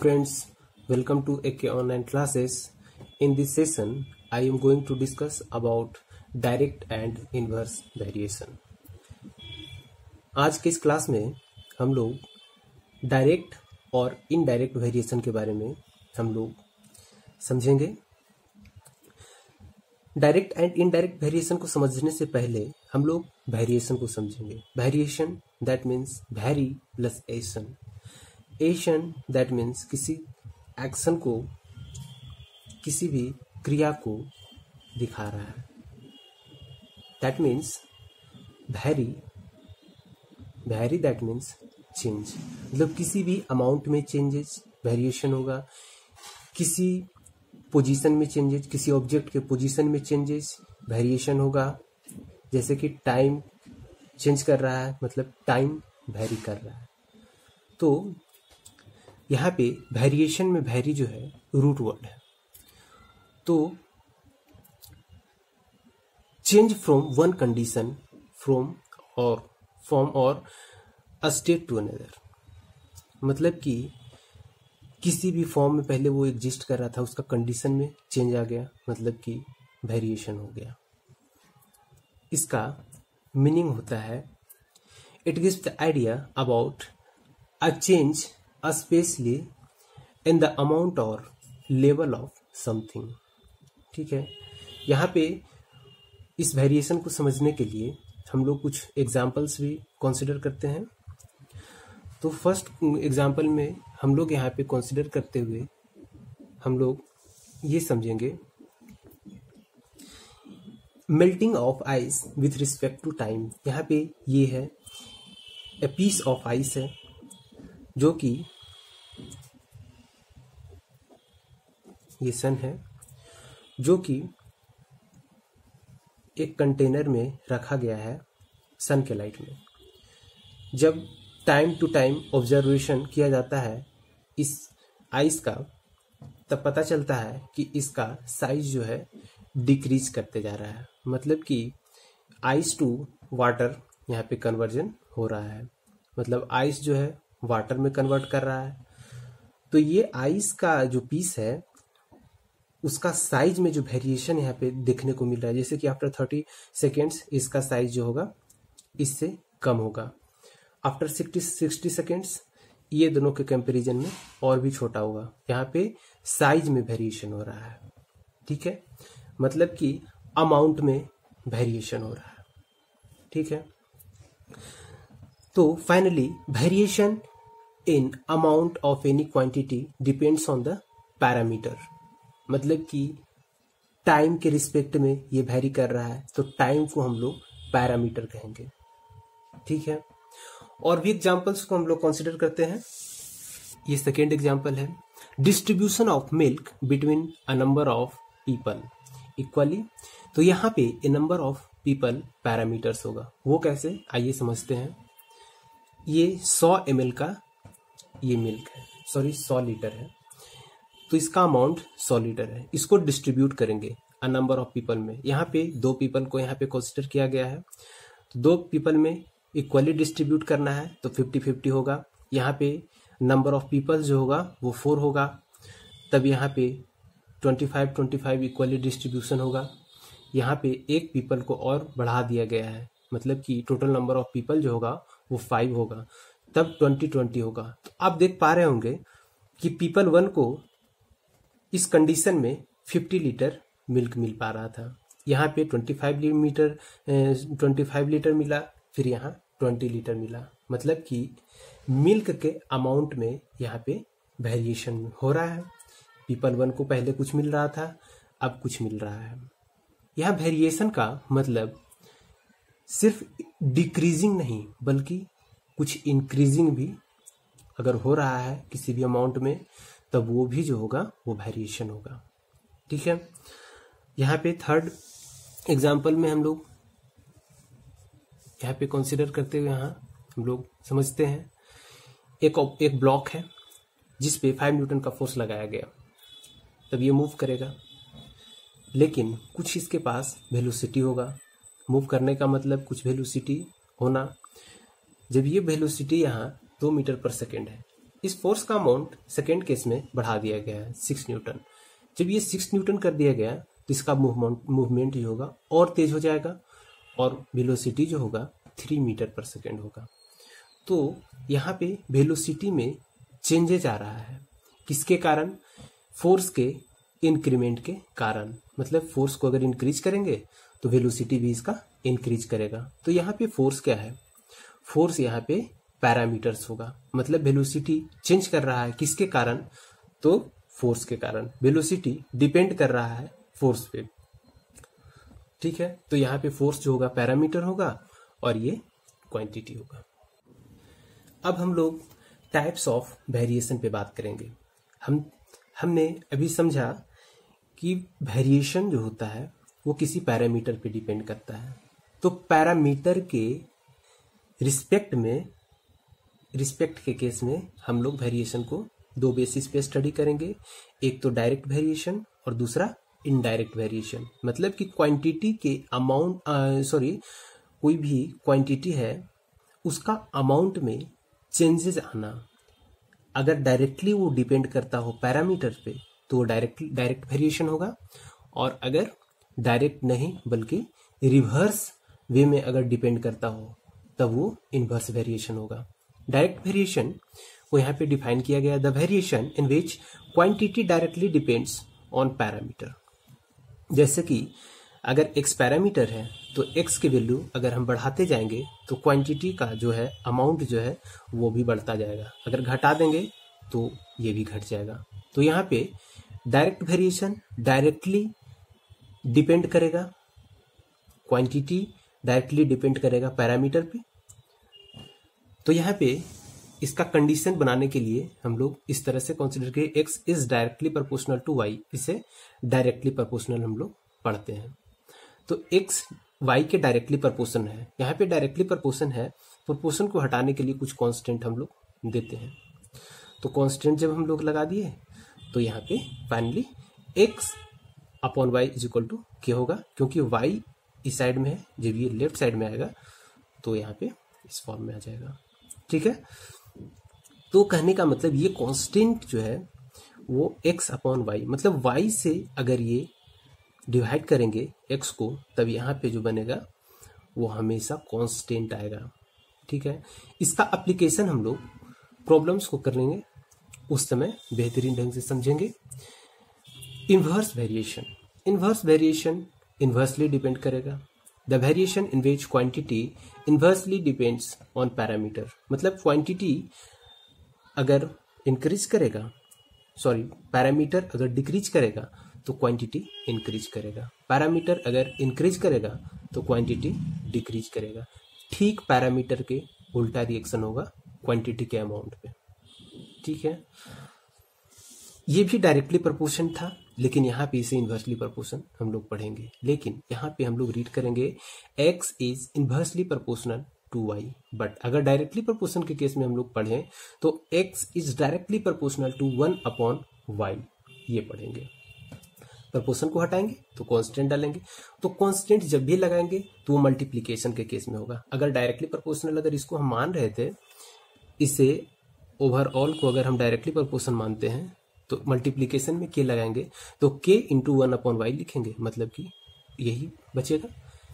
friends, welcome to AK Online Classes. In this session, I am going to discuss about direct and inverse variation. आज के इस class में हम लोग direct और इनडायरेक्ट वेरिएशन के बारे में हम लोग समझेंगे। डायरेक्ट एंड इनडायरेक्ट वेरिएशन को समझने से पहले हम लोग वेरिएशन को समझेंगे। Variation that means vary plus ation. Ation that means किसी एक्शन को, किसी भी क्रिया को दिखा रहा है। That means vary that means change, मतलब किसी भी अमाउंट में चेंजेस वेरिएशन होगा, किसी पोजीशन में चेंजेस, किसी ऑब्जेक्ट के पोजीशन में चेंजेस वेरिएशन होगा। जैसे कि टाइम चेंज कर रहा है, मतलब टाइम वैरी कर रहा है। तो यहाँ पे वेरिएशन में वैरी जो है रूट वर्ड है। तो change from one condition from और अ स्टेट टू अनदर, मतलब कि किसी भी फॉर्म में पहले वो एग्जिस्ट कर रहा था, उसका कंडीशन में चेंज आ गया, मतलब कि वेरिएशन हो गया। इसका मीनिंग होता है it gives the idea about a change specially in the amount और लेवल ऑफ समथिंग। ठीक है, यहाँ पे इस वेरिएशन को समझने के लिए हम लोग कुछ एग्जाम्पल्स भी कंसिडर करते हैं। तो फर्स्ट एग्जाम्पल में हम लोग यहाँ पे कंसिडर करते हुए हम लोग ये समझेंगे melting of ice with respect to time. यहाँ पे ये है ए पीस ऑफ आइस है जो कि ये सन है, जो कि एक कंटेनर में रखा गया है सन के लाइट में। जब टाइम टू टाइम ऑब्जर्वेशन किया जाता है इस आइस का, तब पता चलता है कि इसका साइज जो है डिक्रीज करते जा रहा है, मतलब कि आइस टू वाटर यहाँ पे कन्वर्जन हो रहा है, मतलब आइस जो है वाटर में कन्वर्ट कर रहा है। तो ये आइस का जो पीस है उसका साइज में जो वेरिएशन यहाँ पे देखने को मिल रहा है, जैसे कि आफ्टर 30 सेकेंड्स इसका साइज जो होगा इससे कम होगा, आफ्टर 60 सेकेंड्स ये दोनों के कंपैरिजन में और भी छोटा होगा। यहाँ पे साइज में वेरिएशन हो रहा है। ठीक है, मतलब कि अमाउंट में वेरिएशन हो रहा है। ठीक है, तो finally variation in amount of any quantity depends on the parameter, मतलब कि टाइम के रिस्पेक्ट में ये वैरी कर रहा है, तो टाइम को हम लोग पैरामीटर कहेंगे। ठीक है, और भी एग्जांपल्स को हम लोग कंसिडर करते हैं। ये सेकेंड एग्जांपल है distribution of milk between a number of people equally. तो यहाँ पे a number of people parameters होगा। वो कैसे, आइए समझते हैं। ये 100 ml का ये मिल्क है, 100 लीटर है, तो इसका अमाउंट 100 लीटर है। इसको डिस्ट्रीब्यूट करेंगे अ नंबर ऑफ पीपल में। यहाँ पे 2 पीपल को यहाँ पे कंसिडर किया गया है, तो 2 पीपल में इक्वली डिस्ट्रीब्यूट करना है, तो 50-50 होगा। यहाँ पे नंबर ऑफ पीपल जो होगा वो 4 होगा, तब यहाँ पे 25-25 इक्वली डिस्ट्रीब्यूशन होगा। यहाँ पे एक पीपल को और बढ़ा दिया गया है, मतलब कि टोटल नंबर ऑफ पीपल जो होगा वो 5 होगा, तब 20-20 होगा। तो आप देख पा रहे होंगे कि पीपल 1 को इस कंडीशन में 50 लीटर मिल्क मिल पा रहा था। यहाँ पे 25 लीटर मिला, फिर यहाँ 20 लीटर मिला, मतलब कि मिल्क के अमाउंट में यहाँ पे वेरिएशन हो रहा है। पीपल 1 को पहले कुछ मिल रहा था, अब कुछ मिल रहा है। यहाँ वेरिएशन का मतलब सिर्फ डिक्रीजिंग नहीं बल्कि कुछ इंक्रीजिंग भी अगर हो रहा है किसी भी अमाउंट में, तब वो भी जो होगा वो वेरिएशन होगा। ठीक है, यहाँ पे थर्ड एग्जाम्पल में हम लोग यहाँ पे कंसिडर करते हुए यहाँ हम लोग समझते हैं एक ब्लॉक है जिस पे 5 न्यूटन का फोर्स लगाया गया, तब ये मूव करेगा, लेकिन कुछ इसके पास वेलोसिटी होगा। मूव करने का मतलब कुछ वेलोसिटी होना। जब ये वेलोसिटी यहाँ 2 मीटर पर सेकेंड है, इस फोर्स का अमाउंट सेकेंड केस में बढ़ा दिया गया है 6 न्यूटन। जब ये 6 न्यूटन कर दिया गया तो इसका मूवमेंट जो होगा और तेज हो जाएगा और वेलोसिटी जो होगा 3 मीटर पर सेकेंड होगा। तो यहाँ पे वेलोसिटी में चेंजेज आ रहा है, किसके कारण? फोर्स के इंक्रीमेंट के कारण। मतलब फोर्स को अगर इंक्रीज करेंगे तो वेलोसिटी भी इसका इंक्रीज करेगा। तो यहाँ पे फोर्स क्या है? फोर्स यहाँ पे पैरामीटर्स होगा। मतलब वेलोसिटी चेंज कर रहा है किसके कारण? तो फोर्स के कारण। वेलोसिटी डिपेंड कर रहा है फोर्स पे, ठीक है। तो यहाँ पे फोर्स जो होगा पैरामीटर होगा और ये क्वांटिटी होगा। अब हम लोग टाइप्स ऑफ वेरिएशन पे बात करेंगे। हमने अभी समझा कि वेरिएशन जो होता है वो किसी पैरामीटर पे डिपेंड करता है। तो पैरामीटर के रिस्पेक्ट के केस में हम लोग वेरिएशन को दो बेसिस पे स्टडी करेंगे। एक तो डायरेक्ट वेरिएशन और दूसरा इनडायरेक्ट वेरिएशन। मतलब कि क्वांटिटी के अमाउंट कोई भी क्वांटिटी है उसका अमाउंट में चेंजेस आना, अगर डायरेक्टली वो डिपेंड करता हो पैरामीटर पे तो वो डायरेक्ट वेरिएशन होगा, और अगर डायरेक्ट नहीं बल्कि रिवर्स वे में अगर डिपेंड करता हो तब वो इनवर्स वेरिएशन होगा। डायरेक्ट वेरिएशन को यहाँ पे डिफाइन किया गया, the variation in which quantity directly depends on parameter. जैसे कि अगर x पैरामीटर है तो x की वैल्यू अगर हम बढ़ाते जाएंगे तो क्वांटिटी का जो है अमाउंट जो है वो भी बढ़ता जाएगा, अगर घटा देंगे तो ये भी घट जाएगा। तो यहाँ पे डायरेक्ट वेरिएशन डायरेक्टली डिपेंड करेगा, क्वांटिटी डायरेक्टली डिपेंड करेगा पैरामीटर पे। तो यहाँ पे इसका कंडीशन बनाने के लिए हम लोग इस तरह से कंसीडर करें, x is directly proportional to y, इसे डायरेक्टली प्रोपोर्शनल हम लोग पढ़ते हैं। तो x y के डायरेक्टली प्रोपोर्शन है। यहाँ पे डायरेक्टली प्रोपोर्शन है, प्रोपोर्शन को हटाने के लिए कुछ कांस्टेंट हम लोग देते हैं। तो कांस्टेंट जब हम लोग लगा दिए तो यहाँ पे finally x upon y is equal to k होगा, क्योंकि y इस साइड में है, जब ये लेफ्ट साइड में आएगा तो यहाँ पे इस फॉर्म में आ जाएगा, ठीक है। तो कहने का मतलब ये कांस्टेंट जो है वो x अपॉन y, मतलब y से अगर ये डिवाइड करेंगे x को तब यहाँ पे जो बनेगा वो हमेशा कांस्टेंट आएगा, ठीक है। इसका एप्लीकेशन हम लोग प्रॉब्लम्स को कर लेंगे, उस समय बेहतरीन ढंग से समझेंगे। इनवर्स वेरिएशन इनवर्सली डिपेंड करेगा। The variation in which quantity inversely depends on parameter. मतलब क्वांटिटी अगर इंक्रीज करेगा, पैरामीटर अगर डिक्रीज करेगा तो क्वांटिटी इंक्रीज करेगा, पैरामीटर अगर इंक्रीज करेगा तो क्वांटिटी डिक्रीज करेगा। ठीक पैरामीटर के उल्टा रिएक्शन होगा क्वांटिटी के अमाउंट पे, ठीक है। ये भी डायरेक्टली प्रोपोर्शन था, लेकिन यहाँ पे इसे इनवर्सली प्रोपोर्शन हम लोग पढ़ेंगे। लेकिन यहाँ पे हम लोग रीड करेंगे x is inversely proportional to y, but अगर डायरेक्टली प्रोपोर्शन के केस में हम लोग पढ़ें तो x is directly proportional to 1 upon y, ये पढ़ेंगे। प्रोपोर्शन को हटाएंगे तो कांस्टेंट डालेंगे, तो कांस्टेंट जब भी लगाएंगे तो वो मल्टीप्लिकेशन के केस में होगा। अगर डायरेक्टली प्रोपोर्शनल अगर इसको हम मान रहे थे, इसे ओवरऑल को अगर हम डायरेक्टली प्रोपोर्शन मानते हैं तो मल्टीप्लिकेशन में k लगाएंगे तो k इंटू 1 अपॉन y लिखेंगे, मतलब कि यही बचेगा।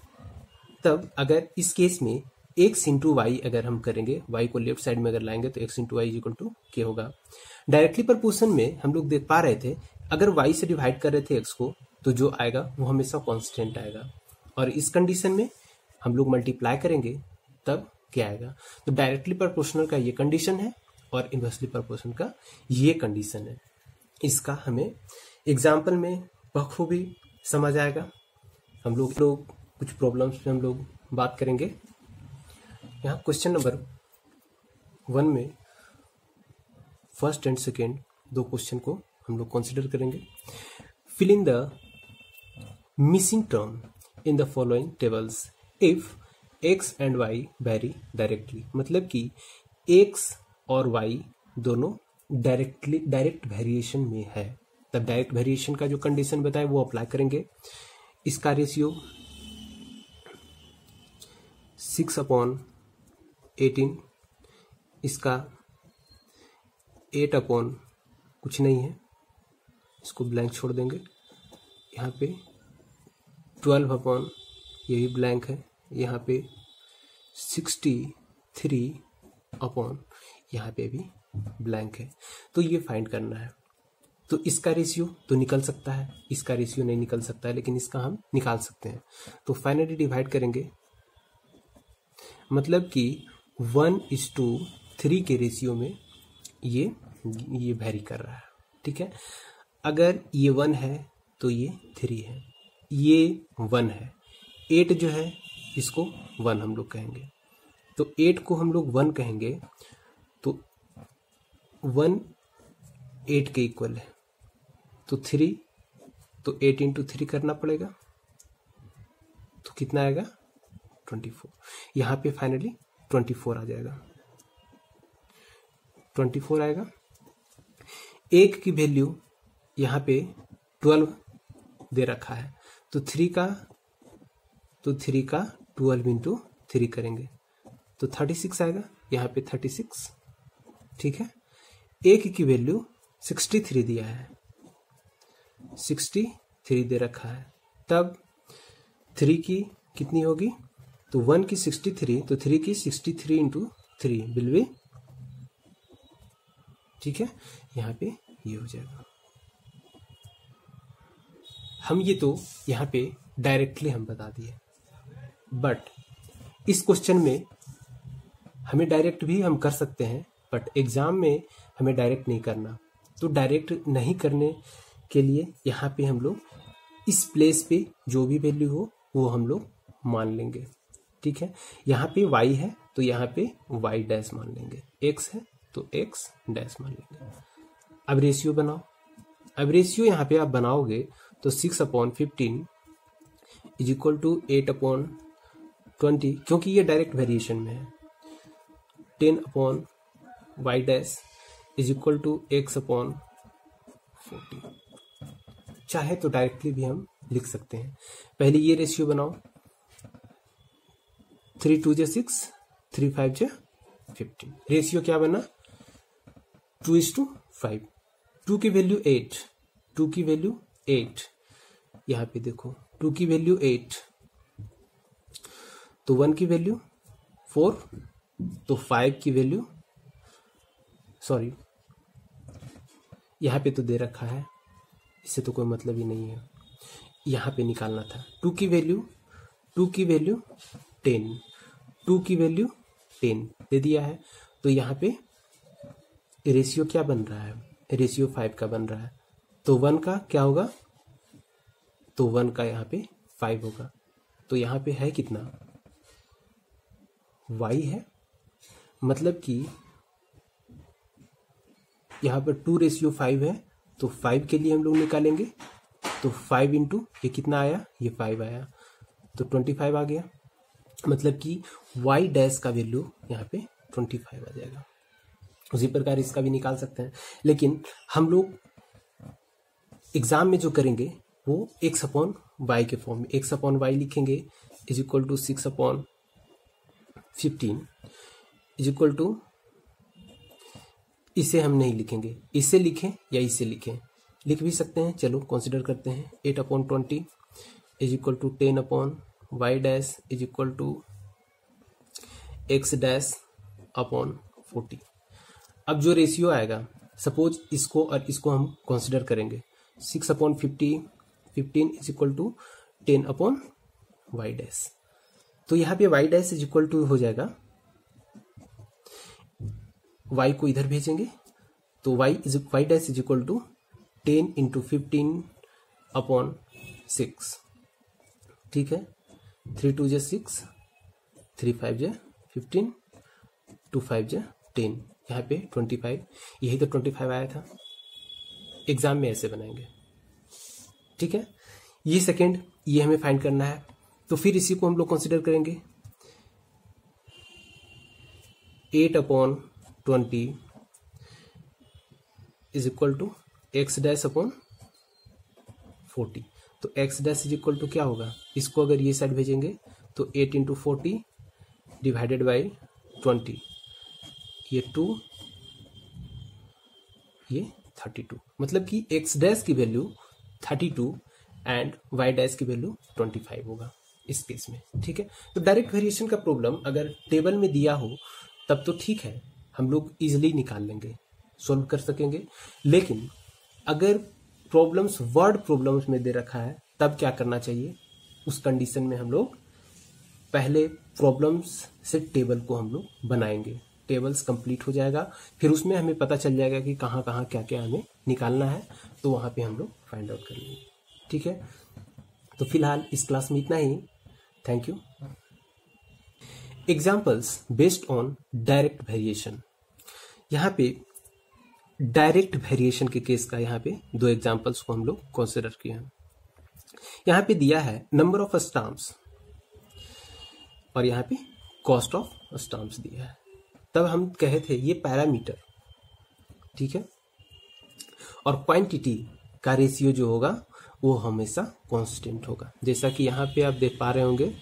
तब अगर इस केस में x इंटू वाई अगर हम करेंगे, y को लेफ्ट साइड में अगर लाएंगे तो x into y is equal to k होगा। डायरेक्टली प्रोपोर्शन में हम लोग देख पा रहे थे अगर y से डिवाइड कर रहे थे x को तो जो आएगा वो हमेशा कांस्टेंट आएगा, और इस कंडीशन में हम लोग मल्टीप्लाई करेंगे तब क्या आएगा। तो डायरेक्टली प्रोपोर्शनल का ये कंडीशन है और इनवर्सली प्रोपोर्शनल का ये कंडीशन है। इसका हमें एग्जाम्पल में बखूबी समझ आएगा। हम लोग कुछ प्रॉब्लम्स पे हम लोग बात करेंगे। यहाँ क्वेश्चन नंबर 1 में फर्स्ट एंड सेकेंड दो क्वेश्चन को हम लोग कंसिडर करेंगे। Fill in the missing term in the following tables if x and y vary directly. मतलब कि x और y दोनों डायरेक्ट वेरिएशन में है, तब डायरेक्ट वेरिएशन का जो कंडीशन बताए वो अप्लाई करेंगे। इसका रेशियो 6/18, इसका 8 अपॉन कुछ नहीं है, इसको ब्लैंक छोड़ देंगे। यहाँ पे 12 अपॉन, ये भी ब्लैंक है। यहाँ पे 63 अपॉन, यहाँ पे भी ब्लैंक है। तो ये फाइंड करना है। तो इसका रेशियो तो निकल सकता है, इसका रेशियो नहीं निकल सकता है, लेकिन इसका हम निकाल सकते हैं। तो फाइनली डिवाइड करेंगे, मतलब कि 1:3 के रेशियो में ये वेरी कर रहा है। ठीक है, अगर ये 1 है तो ये 3 है, ये 1 है, 8 जो है इसको 1 हम लोग कहेंगे। तो 8 को हम लोग 1 कहेंगे, तो 1 8 के इक्वल है। तो 3, तो 8 इंटू 3 करना पड़ेगा, तो कितना आएगा 24। यहाँ पे फाइनली 24 आ जाएगा, 24 आएगा। एक की वैल्यू यहाँ पे 12 दे रखा है, तो 3 का 12 इंटू 3 करेंगे तो 36 आएगा, यहाँ पे 36। ठीक है, एक की वैल्यू 63 दिया है, 63 दे रखा है, तब 3 की कितनी होगी, तो 1 की 63, तो 3 की 63 इंटू 3 विल बी, ठीक है, यहाँ पे ये हो जाएगा। हम ये तो यहाँ पे डायरेक्टली हम बता दिए, बट इस क्वेश्चन में हमें डायरेक्ट भी हम कर सकते हैं, बट एग्जाम में हमें डायरेक्ट नहीं करना। तो डायरेक्ट नहीं करने के लिए यहाँ पे हम लोग इस प्लेस पे जो भी वैल्यू हो वो हम लोग मान लेंगे। ठीक है, यहाँ पे y है तो यहाँ पे y डैश मान लेंगे, x है तो x डैश मान लेंगे। अब रेशियो बनाओ। अब रेशियो यहाँ पे आप बनाओगे तो 6/15 इज इक्वल टू 8/20, क्योंकि ये डायरेक्ट वेरिएशन में है। 10/y dash is equal to x/40। चाहे तो डायरेक्टली भी हम लिख सकते हैं। पहले ये रेशियो बनाओ, 3 2 जा 6, 3 5 जा 15। रेशियो क्या बना, 2:5। 2 की वैल्यू 8, 2 की वैल्यू 8, यहाँ पे देखो 2 की वैल्यू 8, तो 1 की वैल्यू 4, तो 5 की वैल्यू, सॉरी यहाँ पे तो दे रखा है, इससे तो कोई मतलब ही नहीं है, यहाँ पे निकालना था। 2 की वैल्यू 10, 2 की वैल्यू 10 दे दिया है, तो यहाँ पे रेशियो क्या बन रहा है, रेशियो 5 का बन रहा है। तो 1 का क्या होगा, तो 1 का यहाँ पे 5 होगा, तो यहाँ पे है कितना, y है, मतलब कि यहाँ पर 2:5 है, तो 5 के लिए हम लोग निकालेंगे, तो 5 इंटू ये कितना आया, ये 5 आया, तो 25 आ गया। मतलब कि y डैश का वैल्यू यहाँ पे 25 आ जाएगा। उसी प्रकार इसका भी निकाल सकते हैं, लेकिन हम लोग एग्जाम में जो करेंगे वो x/y के फॉर्म में, x/y लिखेंगे is equal to 6/15 is equal to, इसे हम नहीं लिखेंगे, इसे लिखें या इसे लिखें, लिख भी सकते हैं, चलो कंसिडर करते हैं। 8/20 is equal to 10/y dash is equal to x dash upon 40। अब जो रेशियो आएगा, सपोज इसको और इसको हम कंसिडर करेंगे, 6/15 is equal to 10/y dash, तो यहाँ पे y dash is equal to हो जाएगा, y को इधर भेजेंगे तो y dash is equal to 10 into 15/6। ठीक है, 3 2 जा 6, 3 5 जा 15, 2 5 जा 10, यहाँ पे 25, यही तो 25 आया था। एग्जाम में ऐसे बनाएंगे। ठीक है, ये सेकेंड, ये हमें फाइंड करना है, तो फिर इसी को हम लोग कंसिडर करेंगे। 8/20 is equal to x dash upon 40, तो x dash is equal to क्या होगा, इसको अगर ये साइड भेजेंगे तो 8 इंटू 40 डिवाइडेड बाई 20, ये 2 ये 32, मतलब कि x डैश की वैल्यू 32 एंड y डैश की वैल्यू 25 होगा इस केस में। ठीक है, तो डायरेक्ट वेरिएशन का प्रॉब्लम अगर टेबल में दिया हो तब तो ठीक है, हम लोग इजिली निकाल लेंगे, सोल्व कर सकेंगे। लेकिन अगर प्रॉब्लम्स वर्ड प्रॉब्लम्स में दे रखा है तब क्या करना चाहिए, उस कंडीशन में हम लोग पहले प्रॉब्लम्स से टेबल को हम लोग बनाएंगे, टेबल्स कंप्लीट हो जाएगा, फिर उसमें हमें पता चल जाएगा कि कहाँ कहाँ क्या क्या हमें निकालना है, तो वहाँ पे हम लोग फाइंड आउट कर लेंगे। ठीक है, तो फिलहाल इस क्लास में इतना ही। Thank you. Examples based on direct variation. यहाँ पे डायरेक्ट वेरिएशन के केस का यहाँ पे 2 एग्जाम्पल्स को हम लोग कंसिडर किए हैं। यहाँ पे दिया है नंबर ऑफ स्टाम्प्स और यहाँ पे कॉस्ट ऑफ स्टाम्प्स दिया है। तब हम कहे थे ये पैरामीटर, ठीक है, और क्वांटिटी का रेशियो जो होगा वो हमेशा कांस्टेंट होगा। जैसा कि यहाँ पे आप देख पा रहे होंगे,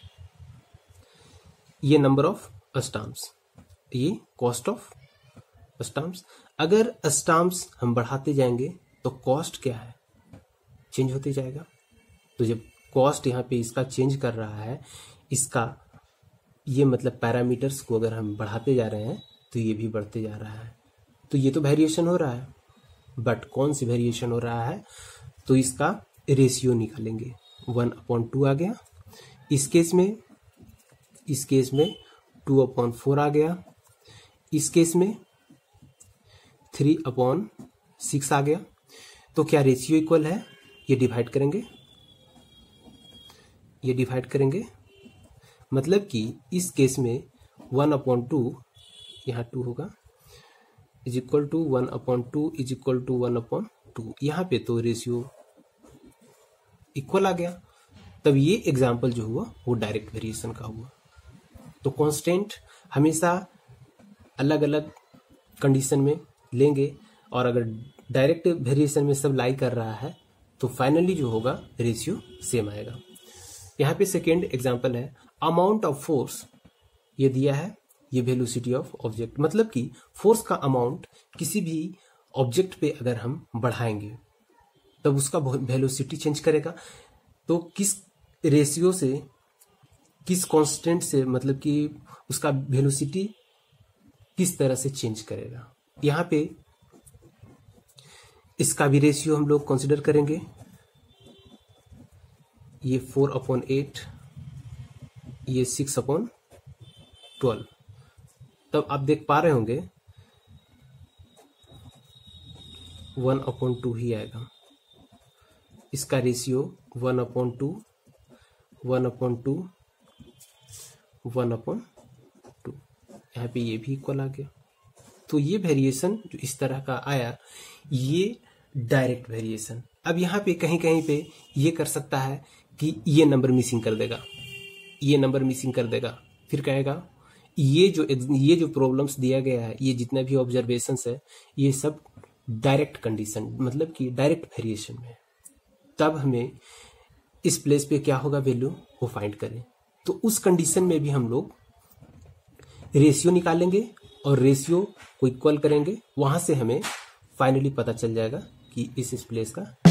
ये नंबर ऑफ स्टाम्प्स, ये कॉस्ट ऑफ स्टाम्प्स। अगर स्टाम्प्स हम बढ़ाते जाएंगे तो कॉस्ट क्या है, चेंज होते जाएगा। तो जब कॉस्ट यहाँ पे इसका चेंज कर रहा है, इसका ये मतलब पैरामीटर्स को अगर हम बढ़ाते जा रहे हैं तो ये भी बढ़ते जा रहा है, तो ये तो वेरिएशन हो रहा है। बट कौन सी वेरिएशन हो रहा है, तो इसका रेशियो निकालेंगे। 1/2 आ गया इस केस में 2/4 आ गया, इस केस में 3/6 आ गया। तो क्या रेशियो इक्वल है, ये डिवाइड करेंगे, मतलब कि इस केस में 1/2, यहाँ 2 होगा, is equal to 1/2 is equal to 1/2। यहाँ पे तो रेशियो इक्वल आ गया। तब ये एग्जाम्पल जो हुआ वो डायरेक्ट वेरिएशन का हुआ। तो कांस्टेंट हमेशा अलग अलग कंडीशन में लेंगे, और अगर डायरेक्ट वेरिएशन में सब लाई कर रहा है तो फाइनली जो होगा रेशियो सेम आएगा। यहाँ पे सेकेंड एग्जाम्पल है अमाउंट ऑफ फोर्स, ये दिया है, ये वेलोसिटी ऑफ ऑब्जेक्ट, मतलब कि फोर्स का अमाउंट किसी भी ऑब्जेक्ट पे अगर हम बढ़ाएंगे तब उसका वेलोसिटी चेंज करेगा। तो किस रेशियो से, किस कांस्टेंट से, मतलब कि उसका वेलोसिटी किस तरह से चेंज करेगा। यहाँ पे इसका भी रेशियो हम लोग कंसिडर करेंगे। ये 4/8, ये 6/12। तब आप देख पा रहे होंगे 1/2 ही आएगा। इसका रेशियो 1/2, 1/2, 1/2। यहाँ पे ये भी इक्वल आ गया। तो ये वेरिएशन जो इस तरह का आया, ये डायरेक्ट वेरिएशन। अब यहाँ पे कहीं कहीं पे ये कर सकता है कि ये नंबर मिसिंग कर देगा, फिर कहेगा ये जो प्रॉब्लम्स दिया गया है, ये जितना भी ऑब्जर्वेशंस है, ये सब डायरेक्ट कंडीशन, मतलब कि डायरेक्ट वेरिएशन में। तब हमें इस प्लेस पे क्या होगा वैल्यू, वो फाइंड करें। तो उस कंडीशन में भी हम लोग रेशियो निकालेंगे और रेशियो को इक्वल करेंगे, वहां से हमें फाइनली पता चल जाएगा कि इस प्लेस का